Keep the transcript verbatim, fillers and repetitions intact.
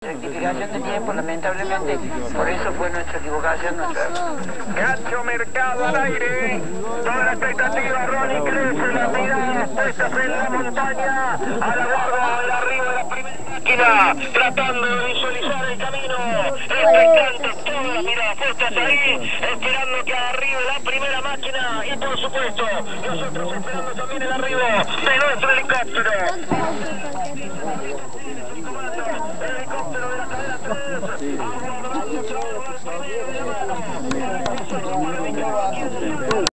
Rectificación de tiempo, lamentablemente, por eso fue nuestra equivocación, nuestra... Gancho Mercado al aire, toda la expectativa, Ronnie crece, las miradas puestas en la montaña, a la guarda, al arriba de la primera máquina, tratando de visualizar el camino, expectantes, todas las miradas puestas ahí, esperando que arribe la primera máquina y por supuesto, nosotros esperando también el arribo de nuestro helicóptero.